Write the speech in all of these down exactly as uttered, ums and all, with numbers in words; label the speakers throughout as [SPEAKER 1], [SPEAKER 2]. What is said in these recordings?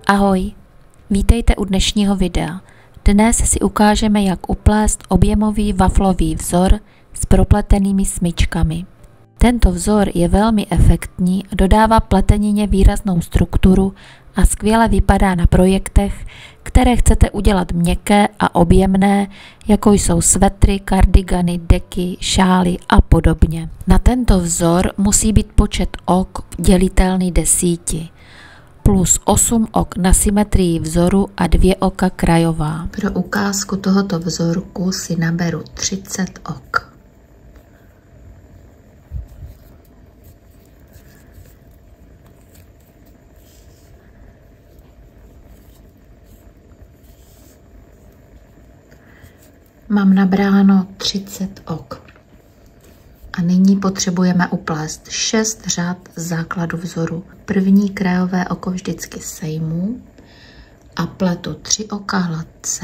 [SPEAKER 1] Ahoj, vítejte u dnešního videa. Dnes si ukážeme, jak uplést objemový waflový vzor s propletenými smyčkami. Tento vzor je velmi efektní, dodává pletenině výraznou strukturu a skvěle vypadá na projektech, které chcete udělat měkké a objemné, jako jsou svetry, kardigany, deky, šály a podobně. Na tento vzor musí být počet ok dělitelný desíti. Plus osm ok na symetrii vzoru a dvě oka krajová.
[SPEAKER 2] Pro ukázku tohoto vzorku si naberu třicet ok. Mám nabráno třicet ok. A nyní potřebujeme uplést šest řad základu vzoru. První krajové oko vždycky sejmu a pletu tři oka hladce.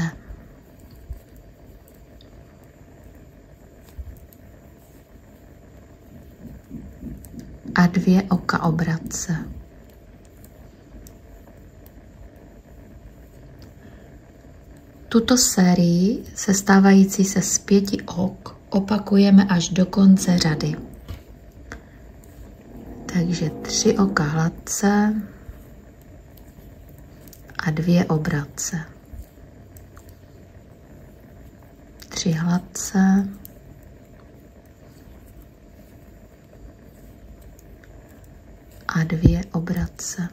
[SPEAKER 2] A dvě oka obratce. Tuto sérii, sestávající se z pěti ok, opakujeme až do konce řady. Takže tři oka hladce a dvě obratce. Tři hladce a dvě obratce.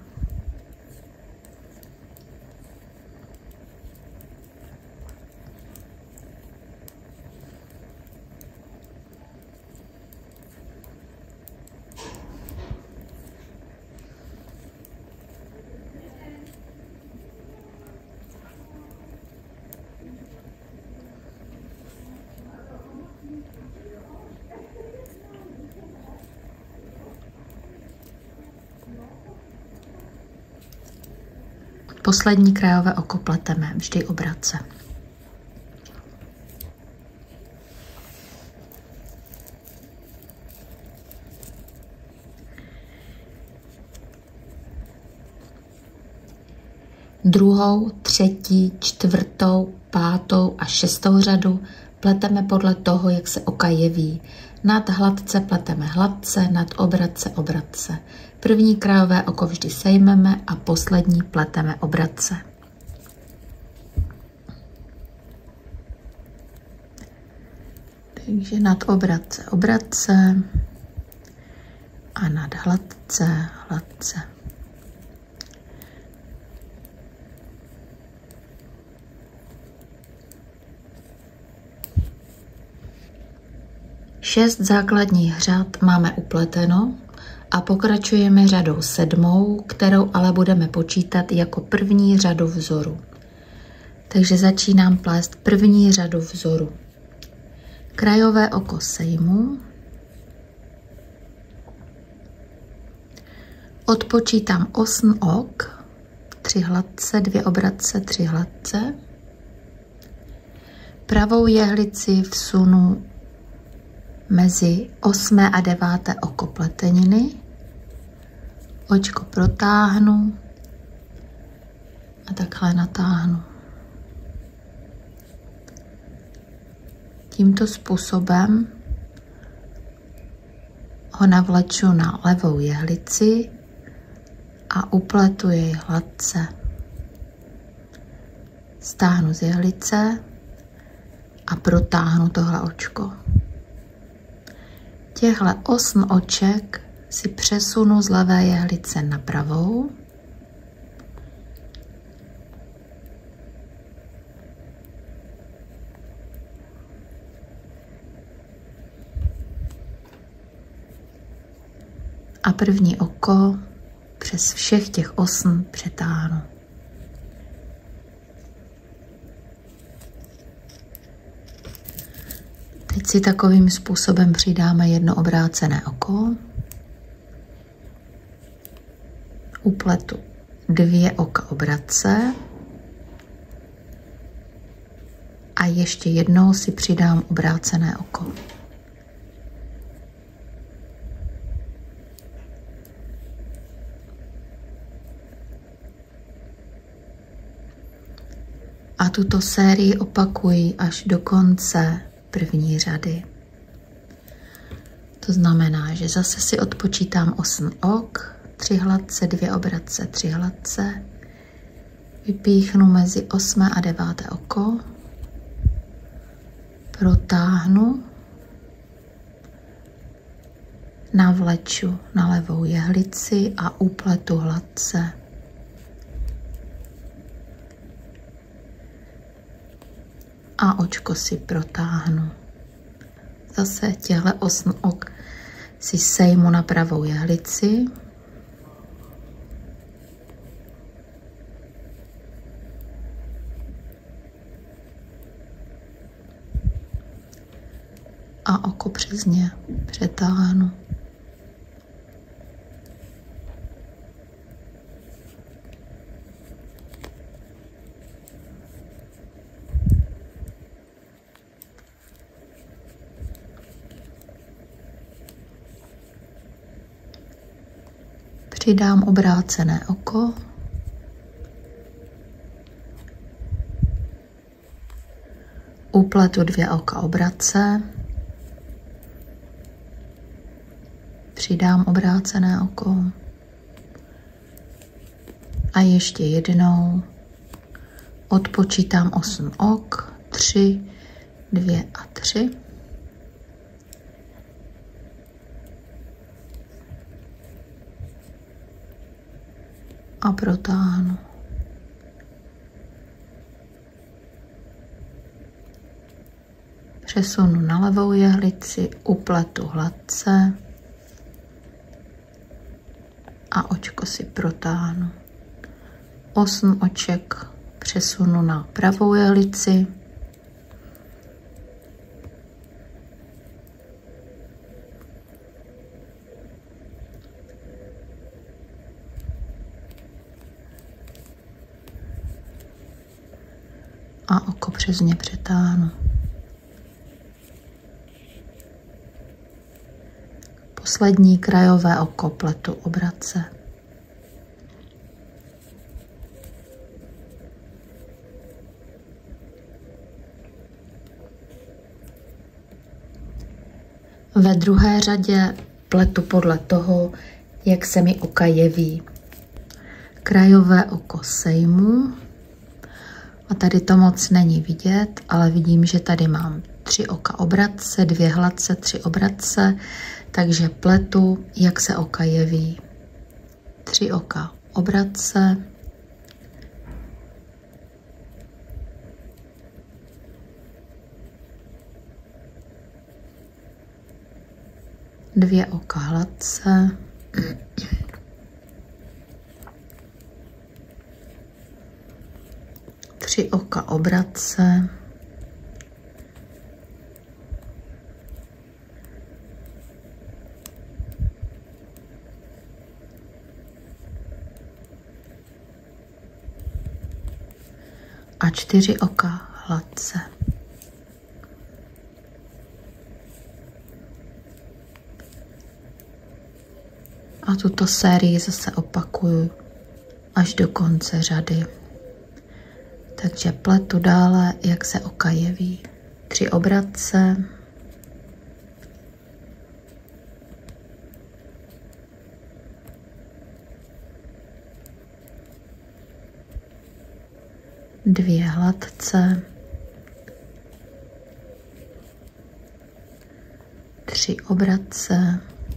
[SPEAKER 2] Poslední krajové oko pleteme vždy obratce. Druhou, třetí, čtvrtou, pátou a šestou řadu pleteme podle toho, jak se oka jeví. Nad hladce pleteme hladce, nad obratce obratce. První krajové oko vždy sejmeme a poslední pleteme obratce. Takže nad obratce obratce a nad hladce hladce. Šest základních řad máme upleteno a pokračujeme řadou sedmou, kterou ale budeme počítat jako první řadu vzoru. Takže začínám plést první řadu vzoru. Krajové oko sejmu, odpočítám osm ok, tři hladce, dvě obratce, tři hladce. Pravou jehlici vsunu mezi osmé a deváté oko pleteniny, očko protáhnu a takhle natáhnu. Tímto způsobem ho navleču na levou jehlici a upletu jej hladce. Stáhnu z jehlice a protáhnu tohle očko. Těchhle osm oček si přesunu z levé jehlice na pravou. A první oko přes všech těch osm přetáhnu. Teď si takovým způsobem přidáme jedno obrácené oko. Upletu dvě oka obratce a ještě jednou si přidám obrácené oko. A tuto sérii opakuji až do konce první řady. To znamená, že zase si odpočítám osm ok, tři hladce, dvě obratce, tři hladce. Vypíchnu mezi osmé a deváté oko. Protáhnu. Navleču na levou jehlici a upletu hladce. A očko si protáhnu. Zase těhle osm ok si sejmu na pravou jehlici. A oko přes ně přetáhnu. Přidám obrácené oko. Upletu dvě oka obratce. Přidám obrácené oko. A ještě jednou odpočítám osm ok. tři, dvě a tři. A protáhnu. Přesunu na levou jehlici, upletu hladce a očko si protáhnu. Osm oček přesunu na pravou jehlici. A oko přes ně přetáhnu. Poslední krajové oko pletu obratce. Ve druhé řadě pletu podle toho, jak se mi oka jeví. Krajové oko sejmu. A tady to moc není vidět, ale vidím, že tady mám tři oka obratce, dvě hladce, tři obratce, takže pletu, jak se oka jeví. Tři oka obratce. Dvě oka hladce. Tři oka obratce. A čtyři oka hladce. A tuto sérii zase opakuju až do konce řady. Takže pletu dále, jak se oka jeví. Tři obratce. Dvě hladce. Tři obratce.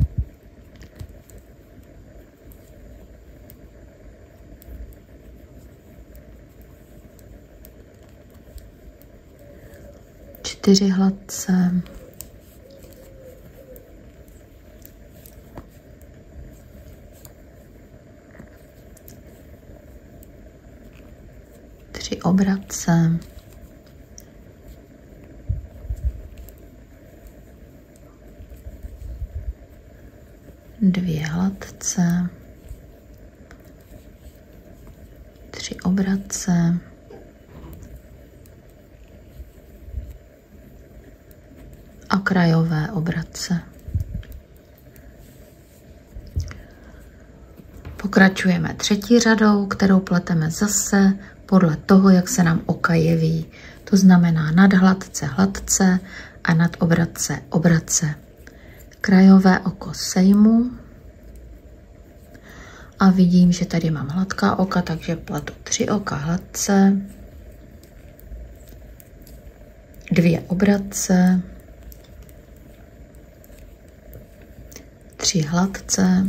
[SPEAKER 2] Čtyři hladce. Tři obratce. Dvě hladce. Tři obratce. A krajové obratce. Pokračujeme třetí řadou, kterou pleteme zase podle toho, jak se nám oka jeví. To znamená nad hladce hladce a nad obratce obratce. Krajové oko sejmu a vidím, že tady mám hladká oka, takže pletu tři oka hladce, dvě obratce, tři hladce,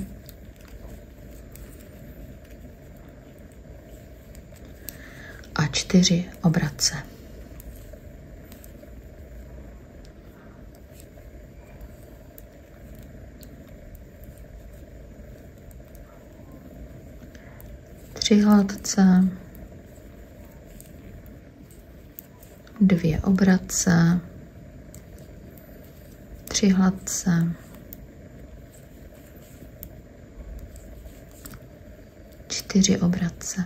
[SPEAKER 2] a čtyři obratce. Tři hladce, dvě obratce, tři hladce, čtyři obratce.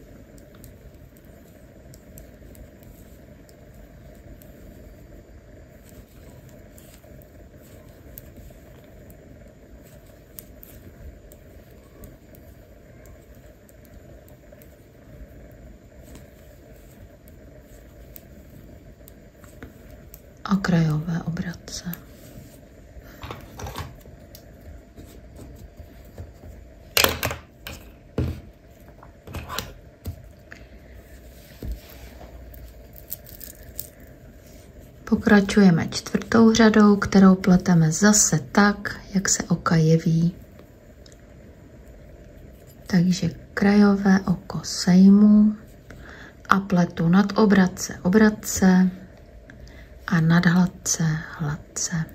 [SPEAKER 2] A krajové obratce. Pokračujeme čtvrtou řadou, kterou pleteme zase tak, jak se oka jeví. Takže krajové oko sejmu a pletu nad obratce obratce a nad hladce hladce.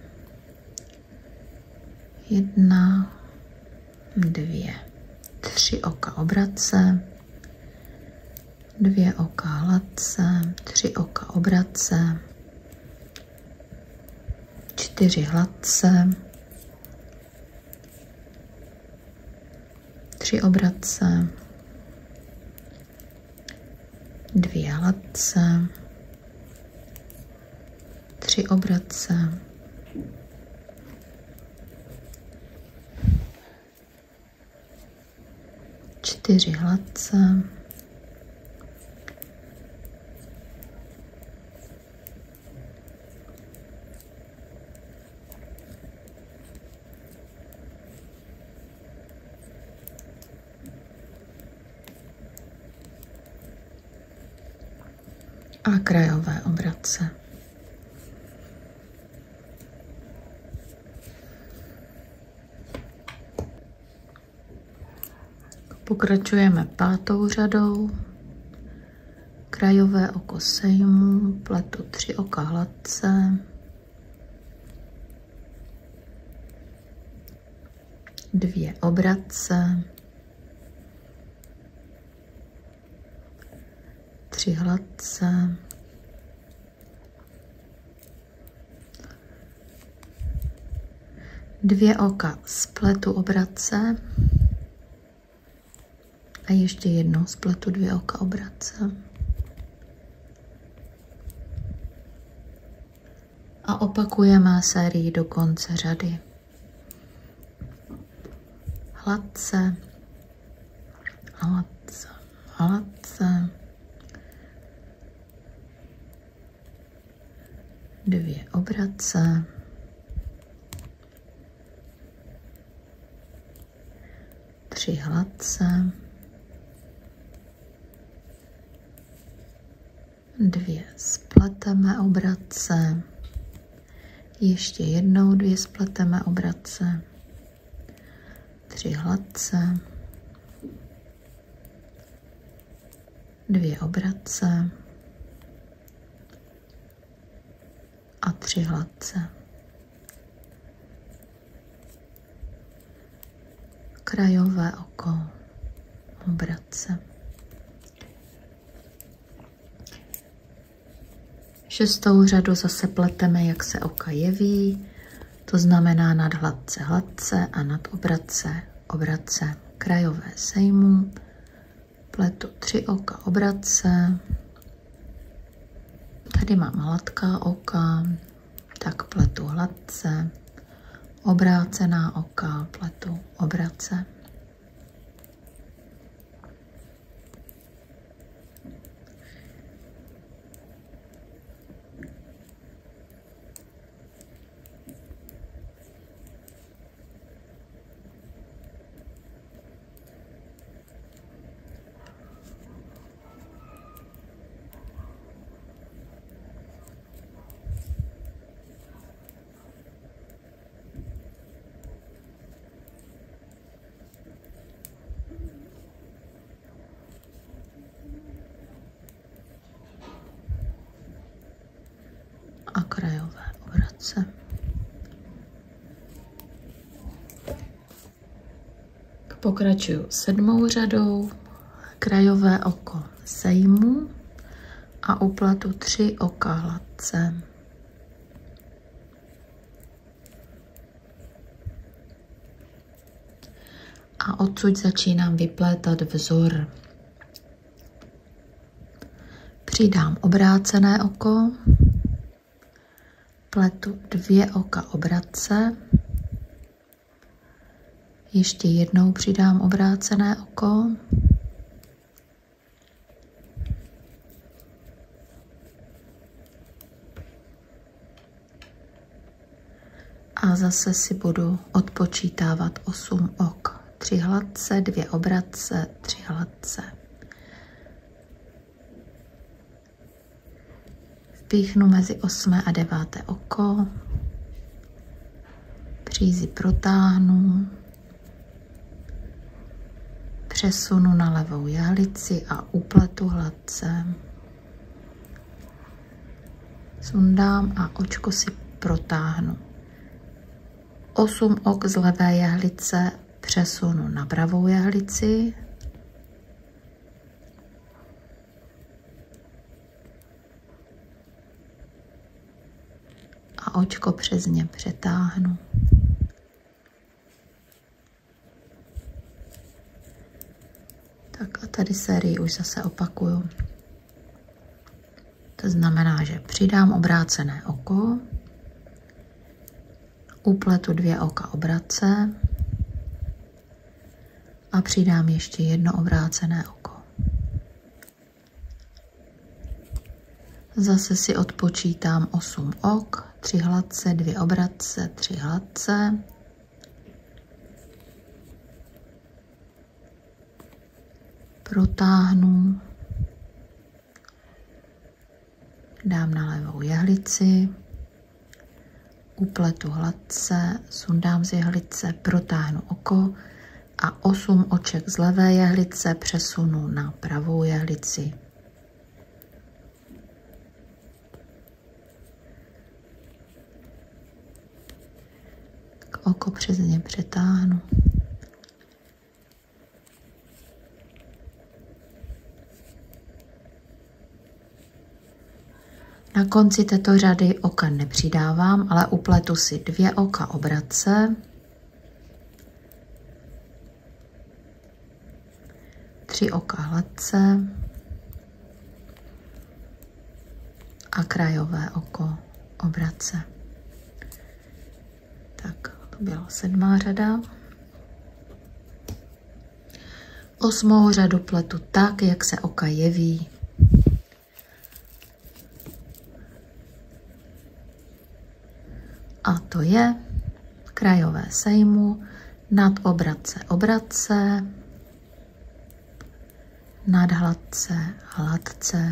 [SPEAKER 2] Jedna, dvě, tři oka obratce, dvě oka hladce, tři oka obratce, čtyři hladce, tři obratce, dvě hladce, tři obratce, čtyři hladce, a krajové obratce. Pokračujeme pátou řadou. Krajové oko sejmu, pletu tři oka hladce, dvě obratce, tři hladce, dvě oka spletu obratce a ještě jednou spletu dvě oka obratce. A opakujeme sérii do konce řady. Hladce, hladce, hladce, dvě obratce, tři hladce, dvě spleteme obratce, ještě jednou dvě spleteme obratce, tři hladce, dvě obratce a tři hladce. Krajové oko obratce. Šestou řadu zase pleteme, jak se oka jeví, to znamená nad hladce hladce a nad obratce obratce. Krajové sejmu, pletu tři oka obratce, tady mám hladká oka, tak pletu hladce, obrácená oka, pletu obratce. krajové obratce. Pokračuju sedmou řadou, krajové oko sejmu a upletu tři oka hladce. A odsud začínám vyplétat vzor. Přidám obrácené oko, pletu dvě oka obratce, ještě jednou přidám obrácené oko, a zase si budu odpočítávat osm ok. tři hladce, dvě obratce, tři hladce. Vpíchnu mezi osmé a deváté oko, přízi protáhnu, přesunu na levou jehlici a upletu hladce. Sundám a očko si protáhnu. osm ok z levé jehlice přesunu na pravou jehlici. A očko přes ně přetáhnu. Tak a tady sérii už zase opakuju. To znamená, že přidám obrácené oko, upletu dvě oka obratce a přidám ještě jedno obrácené oko. Zase si odpočítám osm ok, tři hladce, dvě obratce, tři hladce. Protáhnu, dám na levou jehlici, upletu hladce, sundám z jehlice, protáhnu oko a osm oček z levé jehlice přesunu na pravou jehlici. Tak oko přes ně přetáhnu. Na konci této řady oka nepřidávám, ale upletu si dvě oka obratce, tři oka hladce a krajové oko obratce. Tak, to byla sedmá řada. Osmou řadu pletu tak, jak se oka jeví. A to je krajové sejmu, nad obratce obratce, nad hladce hladce.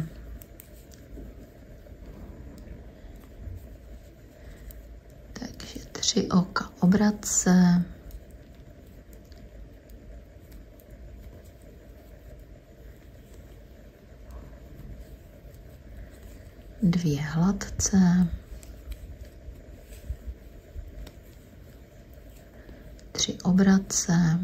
[SPEAKER 2] Takže tři oka obratce, dvě hladce, tři obratce,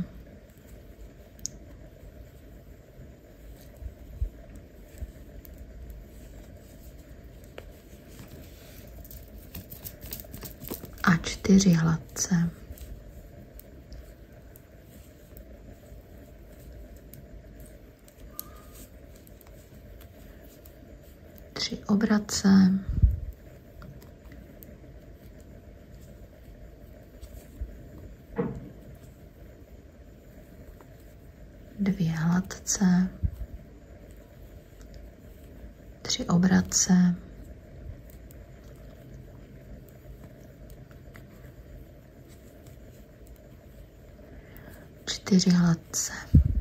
[SPEAKER 2] a čtyři hladce. Tři obratce, dvě hladce, tři obratce, čtyři hladce.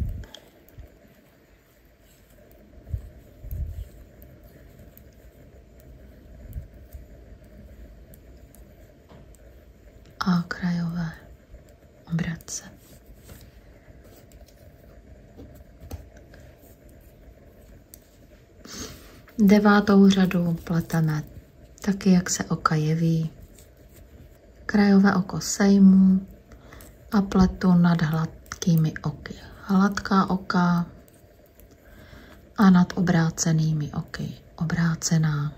[SPEAKER 2] A krajové obratce. Devátou řadu pleteme taky jak se oka jeví. Krajové oko sejmu a pletu nad hladkými oky. Hladká oka a nad obrácenými oky. Obrácená.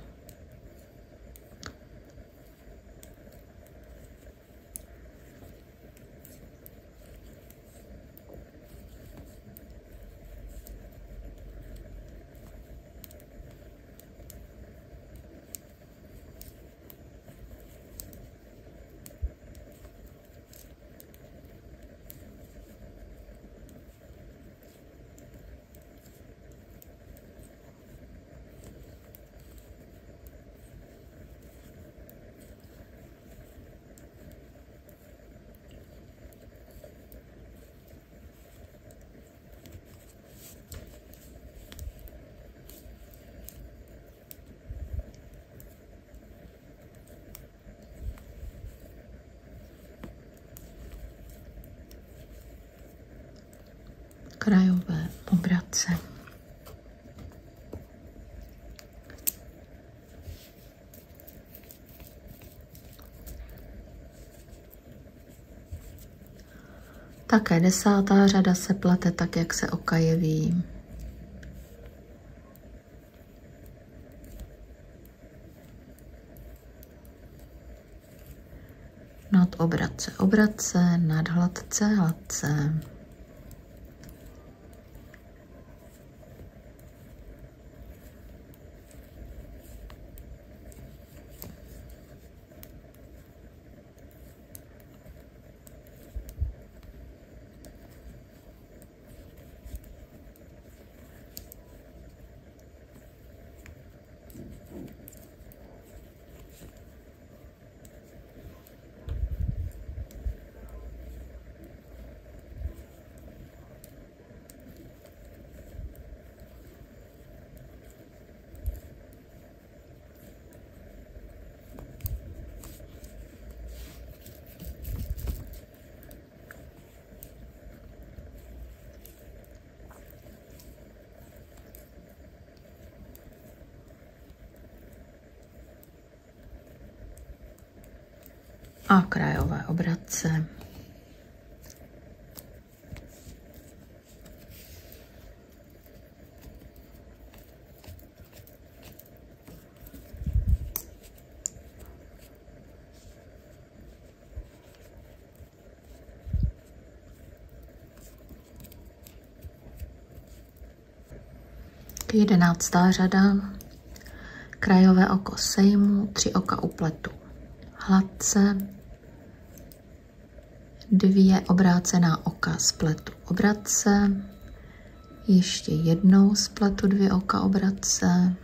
[SPEAKER 2] Krajové obratce. Také desátá řada se plete tak, jak se oka jeví. Nad obratce, obratce, nad hladce, hladce. A krajové obratce. Jedenáctá řada. Krajové oko sejmu, tři oka u pletu. Hladce, dvě obrácená oka spletu obratce, ještě jednou spletu dvě oka obratce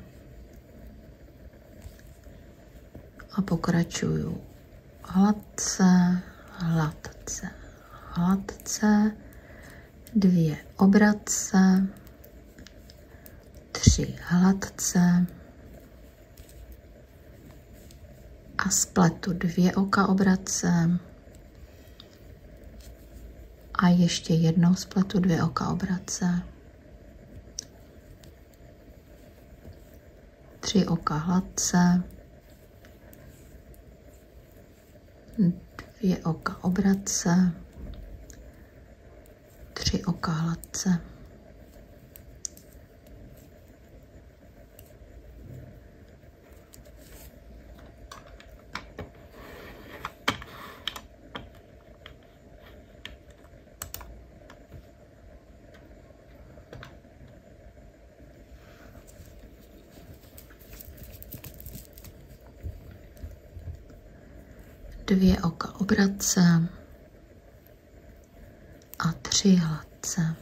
[SPEAKER 2] a pokračuju hladce, hladce, hladce, dvě obratce, tři hladce a spletu dvě oka obratce a ještě jednou spletu dvě oka obratce, tři oka hladce, dvě oka obratce, tři oka hladce. Dvě oka obratce a tři hladce.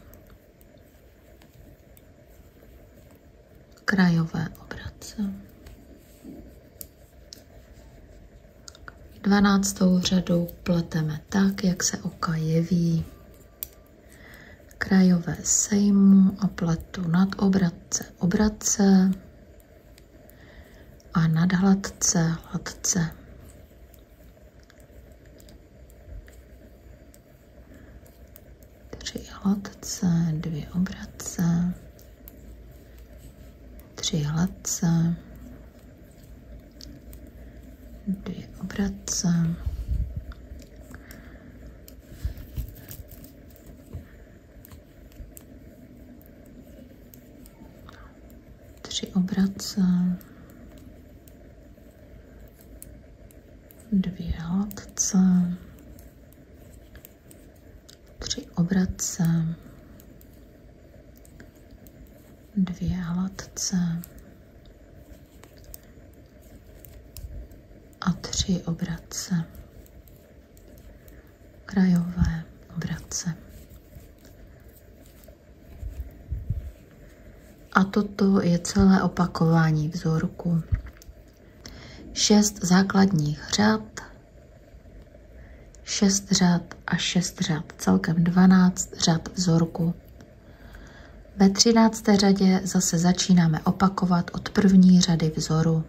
[SPEAKER 2] Krajové obratce. Dvanáctou řadu pleteme tak, jak se oka jeví. Krajové sejmu a pletu nad obratce, obratce a nad hladce, hladce. Tři hladce, dvě obratce, tři hladce, dvě obratce, tři obratce, dvě hladce, tři obratce, dvě hladce a tři obratce, krajové obratce. A toto je celé opakování vzorku. Šest základních řad, šest řad a šest řad, celkem dvanáct řad vzorku. Ve třinácté řadě zase začínáme opakovat od první řady vzoru.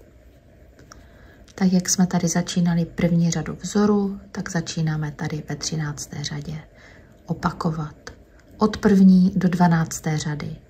[SPEAKER 2] Tak jak jsme tady začínali první řadu vzoru, tak začínáme tady ve třinácté řadě opakovat od první do dvanácté řady.